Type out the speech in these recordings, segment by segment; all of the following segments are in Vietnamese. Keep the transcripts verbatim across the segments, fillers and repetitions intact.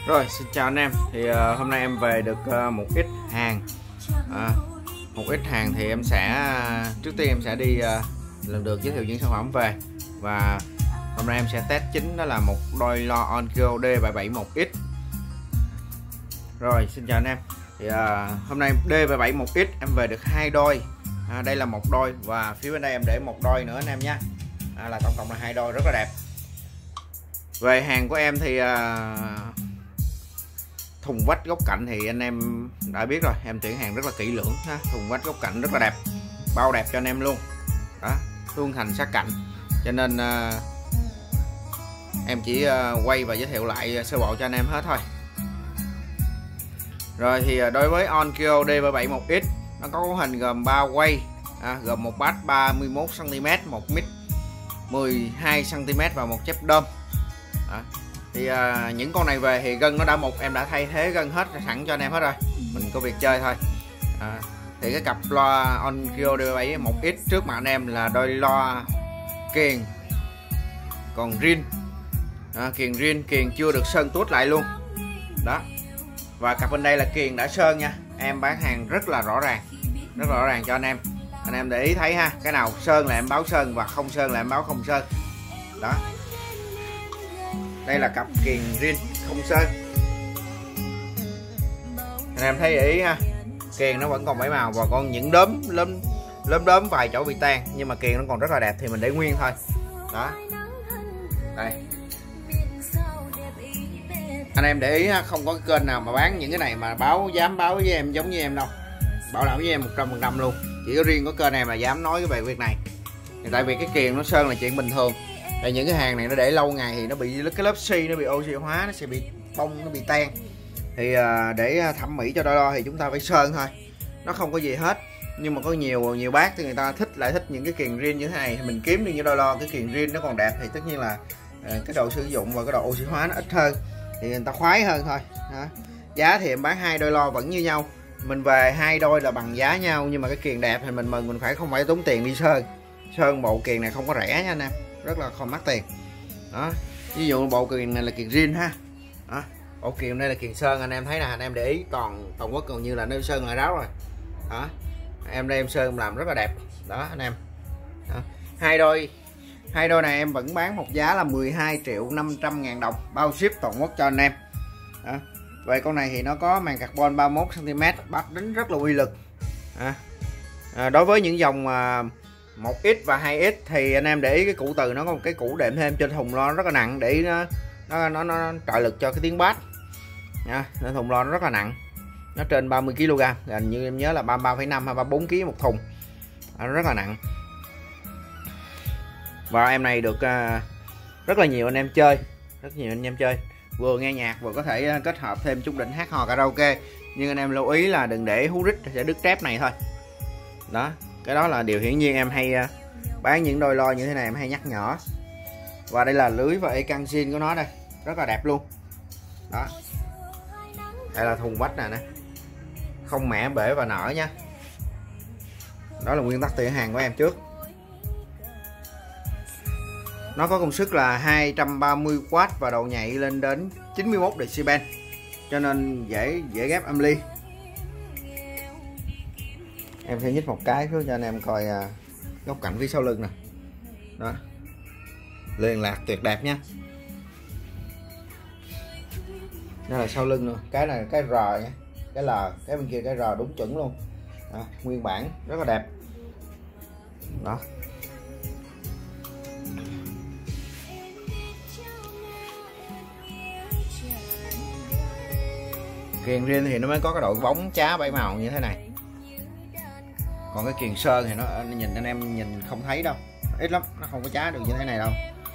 Rồi, xin chào anh em. Thì uh, hôm nay em về được uh, một ít hàng. À, một ít hàng thì em sẽ uh, trước tiên em sẽ đi uh, lần lượt giới thiệu những sản phẩm về. Và hôm nay em sẽ test chính đó là một đôi loa Onkyo D bảy bảy một X. Rồi, xin chào anh em. Thì uh, hôm nay D bảy bảy một X em về được hai đôi. À, đây là một đôi và phía bên đây em để một đôi nữa anh em nhé. À, là tổng cộng là hai đôi rất là đẹp. Về hàng của em thì uh, thùng vách góc cạnh thì anh em đã biết rồi, em tuyển hàng rất là kỹ lưỡng ha. Thùng vách góc cạnh rất là đẹp, bao đẹp cho anh em luôn đó, tương thành sát cạnh, cho nên uh, em chỉ uh, quay và giới thiệu lại sơ bộ cho anh em hết thôi. Rồi thì uh, đối với Onkyo D bảy bảy một X nó có cấu hình gồm ba quay, à, gồm một bass ba mươi mốt xăng ti mét, một mic mười hai xăng ti mét và một chép đơm. Đó. Thì à, những con này về thì gân nó đã một em đã thay thế gân hết sẵn cho anh em hết rồi, mình có việc chơi thôi. À, thì cái cặp loa Onkyo D bảy bảy một X trước mặt anh em là đôi loa kiềng còn rin, à, kiềng rin, kiềng chưa được sơn tuốt lại luôn đó. Và cặp bên đây là kiềng đã sơn nha, em bán hàng rất là rõ ràng, rất rõ ràng cho anh em. Anh em để ý thấy ha, cái nào sơn là em báo sơn và không sơn là em báo không sơn đó. Đây là cặp kiềng rin không sơn, anh em thấy ý ha, kiềng nó vẫn còn bảy màu và còn những đốm lớm lớm đốm vài chỗ bị tan, nhưng mà kiềng nó còn rất là đẹp thì mình để nguyên thôi đó. Đây anh em để ý ha, không có cái kênh nào mà bán những cái này mà báo dám báo với em giống như em đâu, bảo đảm với em một trăm phần trăm luôn. Chỉ có riêng có kênh này mà dám nói về việc này, thì tại vì cái kiềng nó sơn là chuyện bình thường. Tại những cái hàng này nó để lâu ngày thì nó bị cái lớp xi nó bị oxy hóa, nó sẽ bị bông, nó bị tan. Thì để thẩm mỹ cho đôi loa thì chúng ta phải sơn thôi, nó không có gì hết. Nhưng mà có nhiều nhiều bác thì người ta thích lại thích những cái kiềng rin như thế này, mình kiếm đi những đôi loa cái kiềng rin nó còn đẹp thì tất nhiên là cái độ sử dụng và cái độ oxy hóa nó ít hơn thì người ta khoái hơn thôi đó. Giá thì em bán hai đôi loa vẫn như nhau, mình về hai đôi là bằng giá nhau, nhưng mà cái kiềng đẹp thì mình mừng, mình phải không phải tốn tiền đi sơn. Sơn bộ kiềng này không có rẻ nha anh em, rất là không mắc tiền đó. Ví dụ bộ kiềng này là kiềng rin ha đó. Bộ kiềng đây là kiềng sơn, anh em thấy nè, anh em để ý toàn toàn quốc gần như là nơi sơn lại ráo rồi đó. Em đây em sơn làm rất là đẹp đó anh em đó. Hai đôi hai đôi này em vẫn bán một giá là mười hai triệu năm trăm ngàn đồng, bao ship toàn quốc cho anh em đó. Vậy con này thì nó có màng carbon ba mươi mốt xăng ti mét, bắt đánh rất là uy lực à. À, đối với những dòng à, một X và hai X thì anh em để ý cái củ từ nó có một cái củ đệm thêm trên thùng loa rất là nặng, để ý nó nó nó, nó trợ lực cho cái tiếng bass nha. Nên thùng loa nó rất là nặng, nó trên ba mươi ki lô gam, gần như em nhớ là ba mươi ba phẩy năm hay ba mươi bốn ki lô gam một thùng, nó rất là nặng. Và em này được uh, rất là nhiều anh em chơi, rất nhiều anh em chơi, vừa nghe nhạc vừa có thể kết hợp thêm chút đỉnh hát hò karaoke. Nhưng anh em lưu ý là đừng để hú rít, sẽ đứt trép này thôi đó. Cái đó là điều hiển nhiên, em hay uh, bán những đôi loa như thế này em hay nhắc nhở. Và đây là lưới và ecan zin của nó đây, rất là đẹp luôn đó. Đây là thùng vách nè, nè, không mẻ bể và nở nha. Đó là nguyên tắc tuyển hàng của em trước. Nó có công suất là hai trăm ba mươi oát và độ nhạy lên đến chín mươi mốt decibel, cho nên dễ dễ ghép âm ly. Em sẽ nhích một cái cho anh em coi uh, góc cạnh phía sau lưng nè đó, liền lạc tuyệt đẹp nha. Đây là sau lưng nữa, cái này cái R nha, cái L, cái bên kia cái R đúng chuẩn luôn đó, nguyên bản rất là đẹp đó. Kiềng rin thì nó mới có cái độ bóng chá bảy màu như thế này, còn cái kiềng sơn thì nó nhìn anh em nhìn không thấy đâu, ít lắm, nó không có chá được như thế này đâu.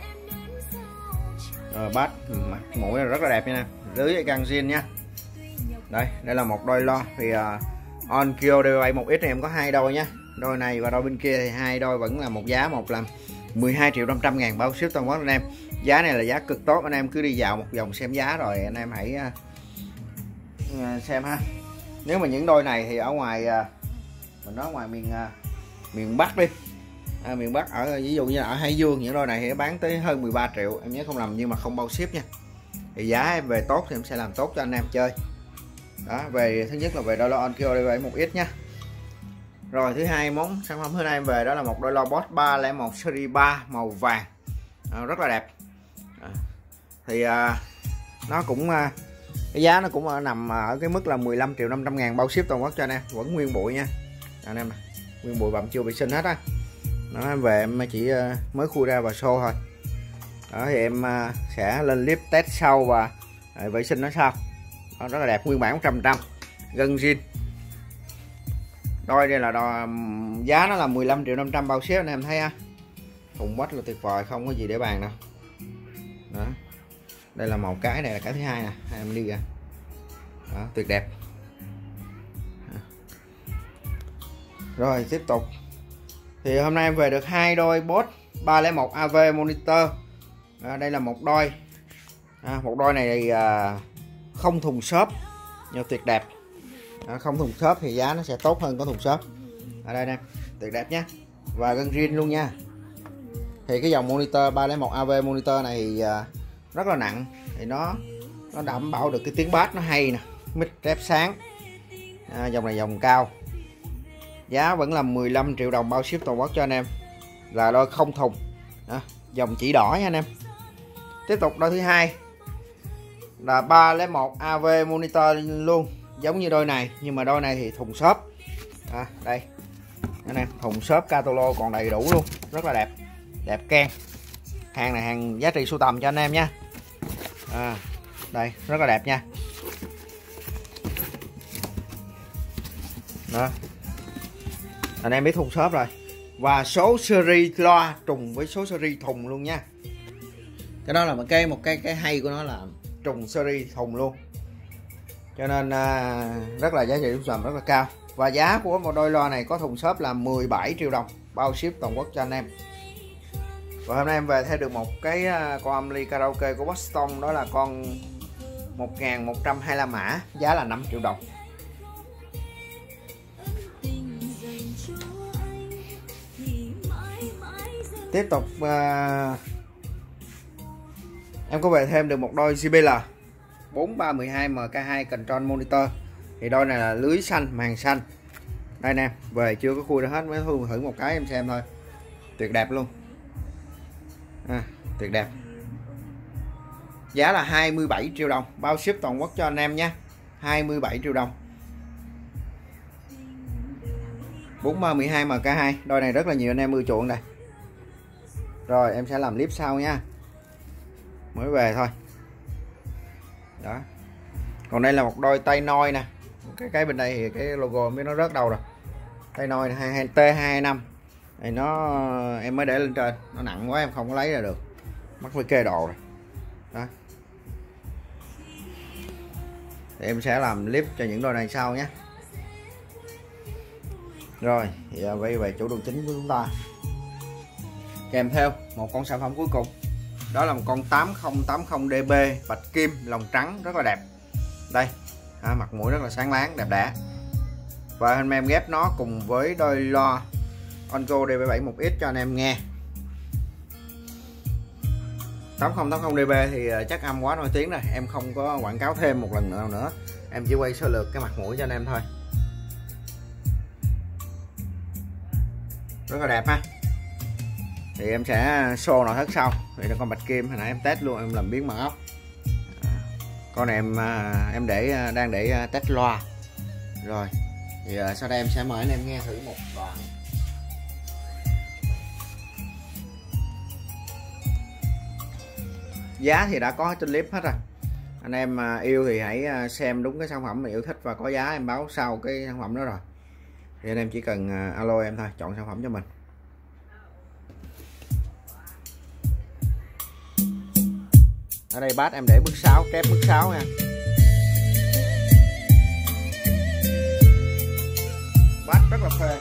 Rồi bass mặt mũi là rất là đẹp nha, lưới ecan zin nha. Đây, đây là một đôi loa thì uh, Onkyo D bảy bảy một X này em có hai đôi nha, đôi này và đôi bên kia thì hai đôi vẫn là một giá, một là mười hai triệu năm trăm ngàn bao ship toàn quốc anh em. Giá này là giá cực tốt, anh em cứ đi dạo một vòng xem giá rồi anh em hãy uh, xem ha. Nếu mà những đôi này thì ở ngoài uh, mình nói ngoài miền uh, miền Bắc đi, à, miền Bắc ở ví dụ như ở Hải Dương, những đôi này thì bán tới hơn mười ba triệu em nhớ không lầm, nhưng mà không bao ship nha, thì giá em về tốt thì em sẽ làm tốt cho anh em chơi. Đó, về thứ nhất là về đôi lo Onkyo D B bảy một X nhá. Rồi thứ hai món sản phẩm hôm nay em về đó là một đôi lo Boss ba không một series ba màu vàng, à, rất là đẹp. À, thì à, nó cũng à, cái giá nó cũng ở, nằm ở cái mức là mười lăm triệu năm trăm ngàn bao ship toàn quốc cho anh em, vẫn nguyên bụi nha anh em, nguyên bụi bặm chưa vệ sinh hết á. Nó em về em chỉ mới khui ra và show thôi. Đó thì em sẽ lên clip test sau và vệ sinh nó sau. Đó, rất là đẹp, nguyên bản một trăm phần trăm gân zin. Đôi đây là đo, giá nó là mười lăm triệu năm trăm bao ship anh em thấy ha. Thùng quách là tuyệt vời, không có gì để bàn đâu. Đó. Đây là một cái, này là cái thứ hai nè, em đi ra. Đó, tuyệt đẹp. Rồi tiếp tục. Thì hôm nay em về được hai đôi Boss ba không một a vê monitor. À, đây là một đôi. À, một đôi này thì à, không thùng xốp nhưng tuyệt đẹp. À, không thùng xốp thì giá nó sẽ tốt hơn có thùng xốp. Ở đây nè, tuyệt đẹp nhé. Và gân zin luôn nha. Thì cái dòng monitor ba không một a vê monitor này thì à, rất là nặng, thì nó nó đảm bảo được cái tiếng bass nó hay nè, mic rép sáng. À, dòng này dòng cao. Giá vẫn là mười lăm triệu đồng bao ship toàn quốc cho anh em. Là đôi không thùng. À, dòng chỉ đỏ nha anh em. Tiếp tục đôi thứ hai là ba không một a vê monitor luôn, giống như đôi này nhưng mà đôi này thì thùng xốp. À, đây anh em, thùng xốp Catalo còn đầy đủ luôn, rất là đẹp, đẹp keng. Hàng này hàng giá trị sưu tầm cho anh em nha. À, đây rất là đẹp nha. Đó, anh em biết thùng xốp rồi. Và số series loa trùng với số series thùng luôn nha. Cái đó là một cái một cái cái hay của nó là trùng series thùng luôn, cho nên à, rất là giá trị sưu tầm rất là cao. Và giá của một đôi loa này có thùng xốp là mười bảy triệu đồng bao ship toàn quốc cho anh em. Và hôm nay em về thêm được một cái con âm ly karaoke của Boston, đó là con một nghìn một trăm hai mươi lăm mã, giá là năm triệu đồng. Tiếp tục uh, em có về thêm được một đôi J B L bốn ba một hai M K hai Control Monitor. Thì đôi này là lưới xanh, màn xanh. Đây nè, về chưa có khui ra hết, mới thu thử một cái em xem thôi. Tuyệt đẹp luôn. À, tuyệt đẹp. Giá là hai mươi bảy triệu đồng bao ship toàn quốc cho anh em nha. hai mươi bảy triệu đồng. bốn ba một hai M K hai, đôi này rất là nhiều anh em ưa chuộng đây. Rồi em sẽ làm clip sau nha, mới về thôi. Đó, còn đây là một đôi tay nôi nè. Cái cái bên đây thì cái logo mới nó rớt đâu rồi. Tay nôi này T hai năm này, nó em mới để lên trên, nó nặng quá em không có lấy ra được, mắc phải kê đồ rồi. Đó, thì em sẽ làm clip cho những đôi này sau nhé. Rồi thì quay về chủ đồ chính của chúng ta, kèm theo một con sản phẩm cuối cùng, đó là một con tám không tám không D B bạch kim lòng trắng rất là đẹp. Đây, à, mặt mũi rất là sáng láng đẹp đẽ. Và anh em ghép nó cùng với đôi loa Onkyo D B bảy một X cho anh em nghe. tám không tám không D B thì chắc âm quá nổi tiếng rồi, em không có quảng cáo thêm một lần nữa nữa, em chỉ quay sơ lược cái mặt mũi cho anh em thôi. Rất là đẹp ha. Thì em sẽ show nội thất sau. Đây là con bạch kim, hồi nãy em test luôn, em làm biến bằng ốc. Con này em em để đang để test loa. Rồi thì sau đây em sẽ mời anh em nghe thử một đoạn. Giá thì đã có trên clip hết rồi. Anh em yêu thì hãy xem đúng cái sản phẩm mà yêu thích và có giá em báo sau cái sản phẩm đó rồi. Thì anh em chỉ cần alo em thôi, chọn sản phẩm cho mình. Ở đây bass em để bước sáu, kép bước sáu nha. Bass rất là phê.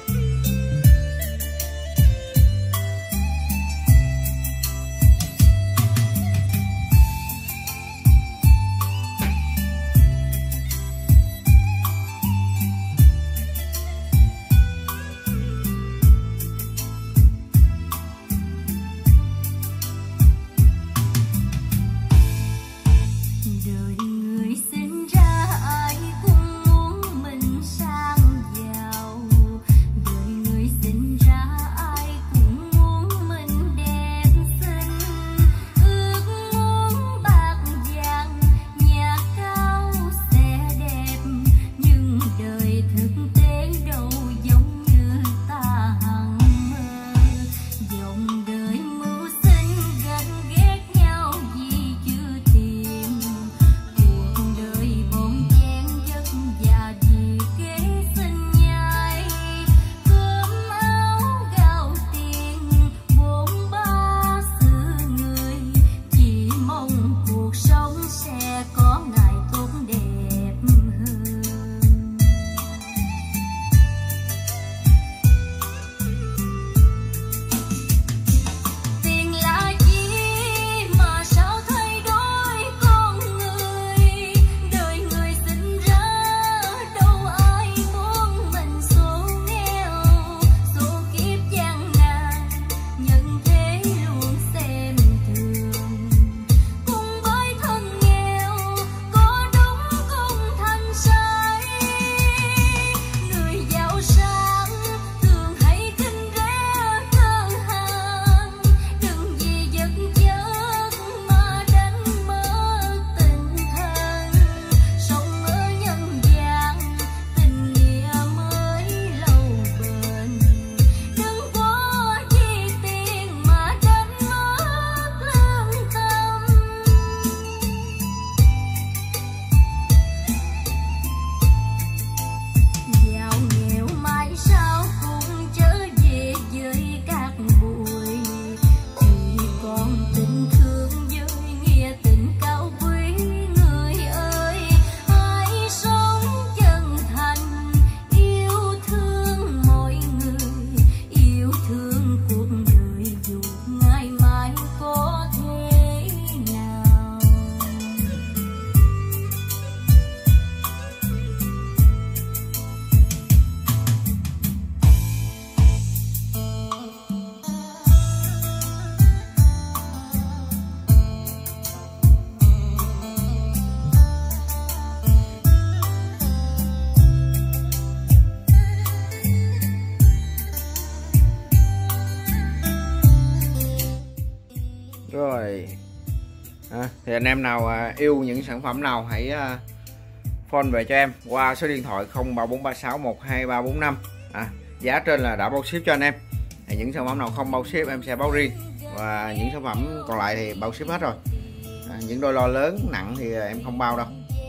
Thì anh em nào yêu những sản phẩm nào hãy phone về cho em qua số điện thoại không ba bốn ba sáu một hai ba bốn năm. à, Giá trên là đã bao ship cho anh em. Thì những sản phẩm nào không bao ship em sẽ báo riêng, và những sản phẩm còn lại thì bao ship hết rồi. à, Những đôi lo lớn nặng thì em không bao đâu.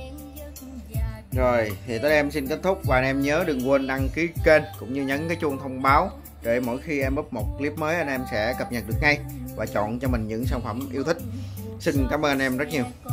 Rồi thì tới đây em xin kết thúc, và anh em nhớ đừng quên đăng ký kênh cũng như nhấn cái chuông thông báo để mỗi khi em up một clip mới anh em sẽ cập nhật được ngay và chọn cho mình những sản phẩm yêu thích. Xin cảm ơn anh em rất nhiều.